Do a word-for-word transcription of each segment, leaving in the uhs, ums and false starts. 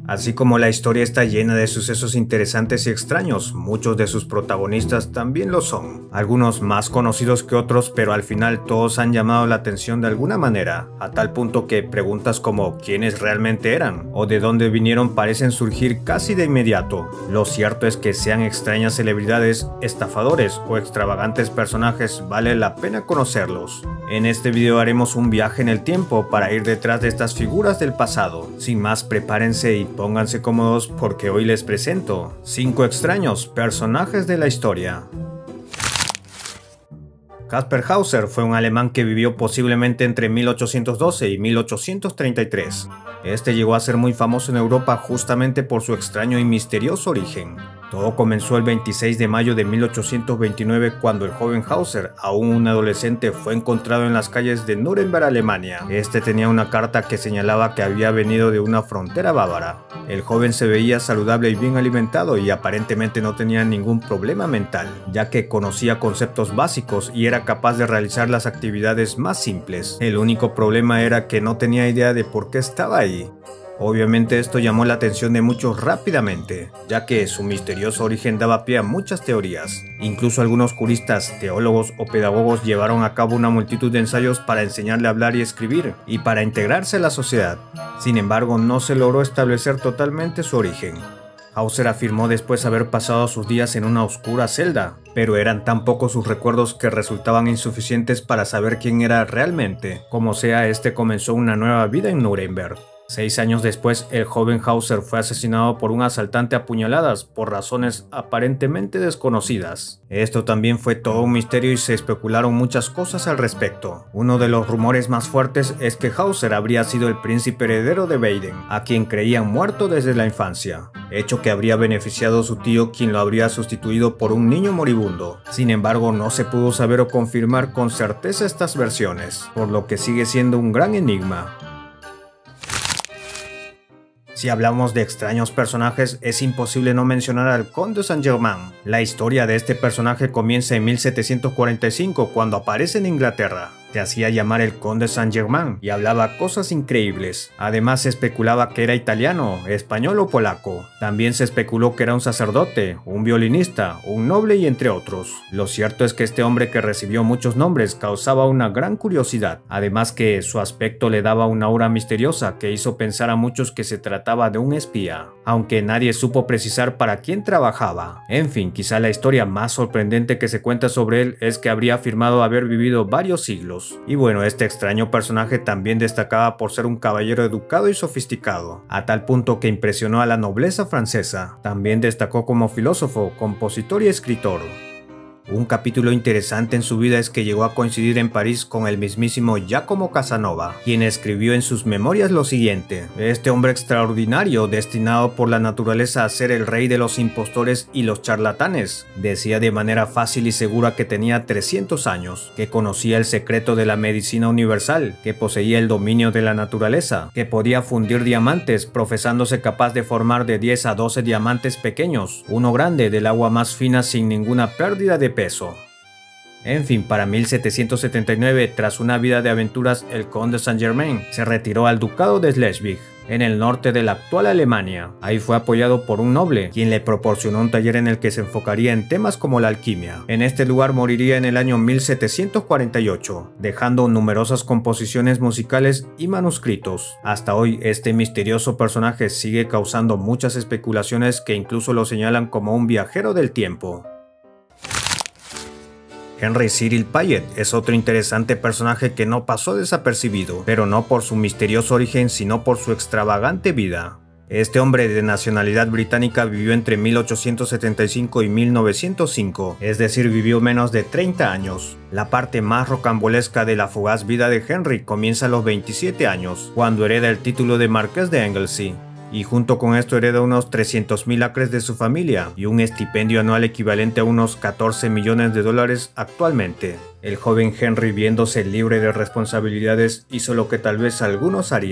Así como la historia está llena de sucesos interesantes y extraños, muchos de sus protagonistas también lo son. Algunos más conocidos que otros, pero al final todos han llamado la atención de alguna manera, a tal punto que preguntas como quiénes realmente eran o de dónde vinieron parecen surgir casi de inmediato. Lo cierto es que sean extrañas celebridades, estafadores o extravagantes personajes, vale la pena conocerlos. En este video haremos un viaje en el tiempo para ir detrás de estas figuras del pasado. Sin más, prepárense y pónganse cómodos porque hoy les presento cinco extraños personajes de la historia. Kaspar Hauser fue un alemán que vivió posiblemente entre mil ochocientos doce y mil ochocientos treinta y tres. Este llegó a ser muy famoso en Europa justamente por su extraño y misterioso origen. Todo comenzó el veintiséis de mayo de mil ochocientos veintinueve cuando el joven Hauser, aún un adolescente, fue encontrado en las calles de Nuremberg, Alemania. Este tenía una carta que señalaba que había venido de una frontera bávara. El joven se veía saludable y bien alimentado y aparentemente no tenía ningún problema mental, ya que conocía conceptos básicos y era capaz de realizar las actividades más simples. El único problema era que no tenía idea de por qué estaba ahí. Obviamente esto llamó la atención de muchos rápidamente, ya que su misterioso origen daba pie a muchas teorías. Incluso algunos juristas, teólogos o pedagogos llevaron a cabo una multitud de ensayos para enseñarle a hablar y escribir, y para integrarse a la sociedad. Sin embargo, no se logró establecer totalmente su origen. Hauser afirmó después haber pasado sus días en una oscura celda, pero eran tan pocos sus recuerdos que resultaban insuficientes para saber quién era realmente. Como sea, este comenzó una nueva vida en Nuremberg. Seis años después, el joven Hauser fue asesinado por un asaltante a puñaladas por razones aparentemente desconocidas. Esto también fue todo un misterio y se especularon muchas cosas al respecto. Uno de los rumores más fuertes es que Hauser habría sido el príncipe heredero de Baden, a quien creían muerto desde la infancia, hecho que habría beneficiado a su tío, quien lo habría sustituido por un niño moribundo. Sin embargo, no se pudo saber o confirmar con certeza estas versiones, por lo que sigue siendo un gran enigma. Si hablamos de extraños personajes, es imposible no mencionar al Conde Saint-Germain. La historia de este personaje comienza en mil setecientos cuarenta y cinco, cuando aparece en Inglaterra. Se hacía llamar el Conde Saint-Germain y hablaba cosas increíbles. Además se especulaba que era italiano, español o polaco. También se especuló que era un sacerdote, un violinista, un noble y entre otros. Lo cierto es que este hombre, que recibió muchos nombres, causaba una gran curiosidad. Además que su aspecto le daba una aura misteriosa que hizo pensar a muchos que se trataba de un espía, aunque nadie supo precisar para quién trabajaba. En fin, quizá la historia más sorprendente que se cuenta sobre él es que habría afirmado haber vivido varios siglos. Y bueno, este extraño personaje también destacaba por ser un caballero educado y sofisticado, a tal punto que impresionó a la nobleza francesa. También destacó como filósofo, compositor y escritor. Un capítulo interesante en su vida es que llegó a coincidir en París con el mismísimo Giacomo Casanova, quien escribió en sus memorias lo siguiente: este hombre extraordinario, destinado por la naturaleza a ser el rey de los impostores y los charlatanes, decía de manera fácil y segura que tenía trescientos años, que conocía el secreto de la medicina universal, que poseía el dominio de la naturaleza, que podía fundir diamantes, profesándose capaz de formar de diez a doce diamantes pequeños, uno grande del agua más fina sin ninguna pérdida de peso. En fin, para mil setecientos setenta y nueve, tras una vida de aventuras, el Conde Saint-Germain se retiró al ducado de Schleswig, en el norte de la actual Alemania. Ahí fue apoyado por un noble, quien le proporcionó un taller en el que se enfocaría en temas como la alquimia. En este lugar moriría en el año mil setecientos cuarenta y ocho, dejando numerosas composiciones musicales y manuscritos. Hasta hoy, este misterioso personaje sigue causando muchas especulaciones que incluso lo señalan como un viajero del tiempo. Henry Cyril Payet es otro interesante personaje que no pasó desapercibido, pero no por su misterioso origen, sino por su extravagante vida. Este hombre de nacionalidad británica vivió entre mil ochocientos setenta y cinco y mil novecientos cinco, es decir, vivió menos de treinta años. La parte más rocambolesca de la fugaz vida de Henry comienza a los veintisiete años, cuando hereda el título de Marqués de Anglesey. Y junto con esto hereda unos trescientos mil acres de su familia y un estipendio anual equivalente a unos catorce millones de dólares actualmente. El joven Henry, viéndose libre de responsabilidades, hizo lo que tal vez algunos harían: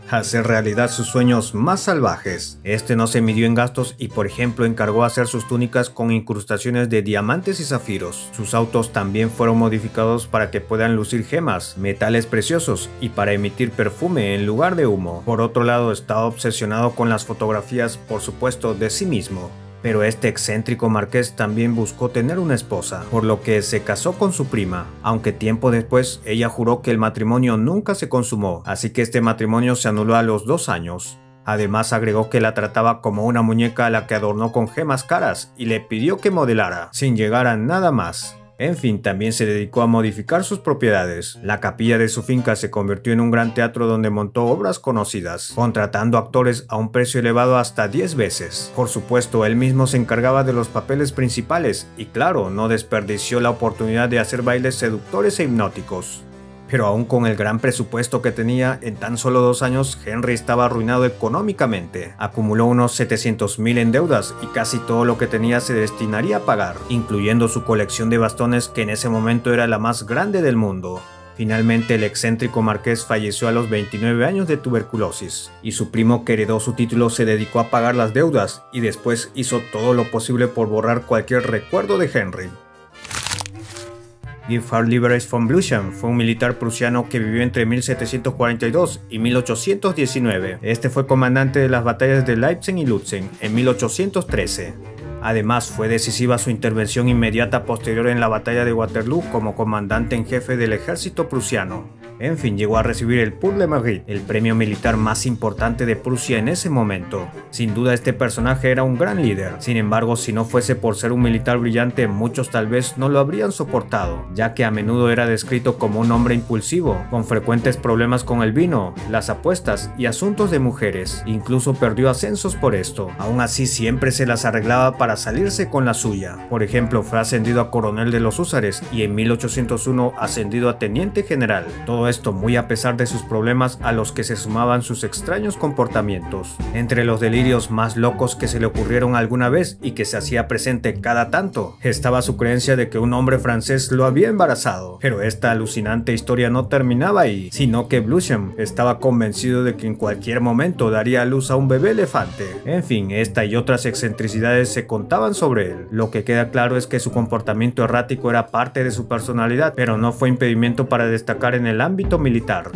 hacer realidad sus sueños más salvajes. Este no se midió en gastos y por ejemplo encargó hacer sus túnicas con incrustaciones de diamantes y zafiros. Sus autos también fueron modificados para que puedan lucir gemas, metales preciosos y para emitir perfume en lugar de humo. Por otro lado, estaba obsesionado con las fotografías, por supuesto, de sí mismo. Pero este excéntrico marqués también buscó tener una esposa, por lo que se casó con su prima, aunque tiempo después ella juró que el matrimonio nunca se consumó, así que este matrimonio se anuló a los dos años. Además agregó que la trataba como una muñeca a la que adornó con gemas caras y le pidió que modelara, sin llegar a nada más. En fin, también se dedicó a modificar sus propiedades. La capilla de su finca se convirtió en un gran teatro donde montó obras conocidas, contratando actores a un precio elevado hasta diez veces. Por supuesto, él mismo se encargaba de los papeles principales y claro, no desperdició la oportunidad de hacer bailes seductores e hipnóticos. Pero aún con el gran presupuesto que tenía, en tan solo dos años Henry estaba arruinado económicamente. Acumuló unos setecientos mil en deudas y casi todo lo que tenía se destinaría a pagar, incluyendo su colección de bastones que en ese momento era la más grande del mundo. Finalmente el excéntrico marqués falleció a los veintinueve años de tuberculosis, y su primo que heredó su título se dedicó a pagar las deudas y después hizo todo lo posible por borrar cualquier recuerdo de Henry. Giffard Lieberich von Bluchen fue un militar prusiano que vivió entre mil setecientos cuarenta y dos y mil ochocientos diecinueve. Este fue comandante de las batallas de Leipzig y Lutzen en mil ochocientos trece. Además, fue decisiva su intervención inmediata posterior en la batalla de Waterloo como comandante en jefe del ejército prusiano. En fin, llegó a recibir el Pour le Mérite, el premio militar más importante de Prusia en ese momento. Sin duda este personaje era un gran líder, sin embargo si no fuese por ser un militar brillante muchos tal vez no lo habrían soportado, ya que a menudo era descrito como un hombre impulsivo, con frecuentes problemas con el vino, las apuestas y asuntos de mujeres, incluso perdió ascensos por esto. Aún así siempre se las arreglaba para salirse con la suya. Por ejemplo, fue ascendido a coronel de los húsares y en mil ochocientos uno ascendido a teniente general. Todo esto muy a pesar de sus problemas a los que se sumaban sus extraños comportamientos. Entre los delirios más locos que se le ocurrieron alguna vez y que se hacía presente cada tanto, estaba su creencia de que un hombre francés lo había embarazado. Pero esta alucinante historia no terminaba ahí, sino que Bluchen estaba convencido de que en cualquier momento daría a luz a un bebé elefante. En fin, esta y otras excentricidades se contaban sobre él. Lo que queda claro es que su comportamiento errático era parte de su personalidad, pero no fue impedimento para destacar en el ámbito militar.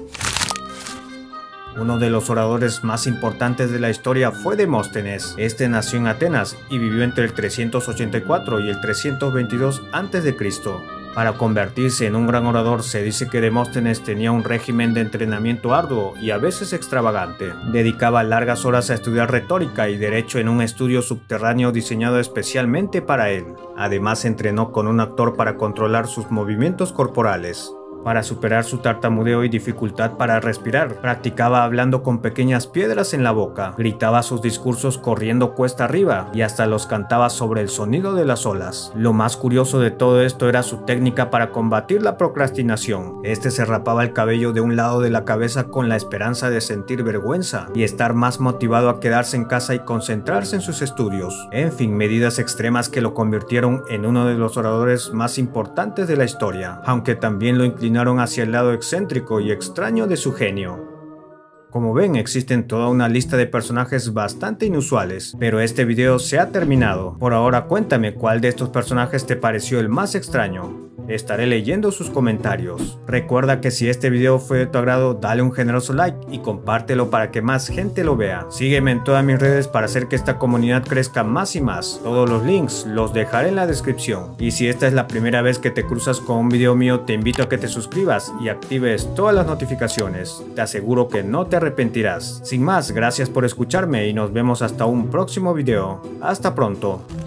Uno de los oradores más importantes de la historia fue Demóstenes. Este nació en Atenas y vivió entre el trescientos ochenta y cuatro y el trescientos veintidós antes de Cristo. Para convertirse en un gran orador se dice que Demóstenes tenía un régimen de entrenamiento arduo y a veces extravagante. Dedicaba largas horas a estudiar retórica y derecho en un estudio subterráneo diseñado especialmente para él. Además entrenó con un actor para controlar sus movimientos corporales. Para superar su tartamudeo y dificultad para respirar, practicaba hablando con pequeñas piedras en la boca, gritaba sus discursos corriendo cuesta arriba y hasta los cantaba sobre el sonido de las olas. Lo más curioso de todo esto era su técnica para combatir la procrastinación. Este se rapaba el cabello de un lado de la cabeza con la esperanza de sentir vergüenza y estar más motivado a quedarse en casa y concentrarse en sus estudios. En fin, medidas extremas que lo convirtieron en uno de los oradores más importantes de la historia, aunque también lo inclinaron hacia el lado excéntrico y extraño de su genio. Como ven, existen toda una lista de personajes bastante inusuales, pero este video se ha terminado. Por ahora cuéntame cuál de estos personajes te pareció el más extraño. Estaré leyendo sus comentarios. Recuerda que si este video fue de tu agrado, dale un generoso like y compártelo para que más gente lo vea. Sígueme en todas mis redes para hacer que esta comunidad crezca más y más. Todos los links los dejaré en la descripción. Y si esta es la primera vez que te cruzas con un video mío, te invito a que te suscribas y actives todas las notificaciones. Te aseguro que no te arrepentirás. Sin más, gracias por escucharme y nos vemos hasta un próximo video. Hasta pronto.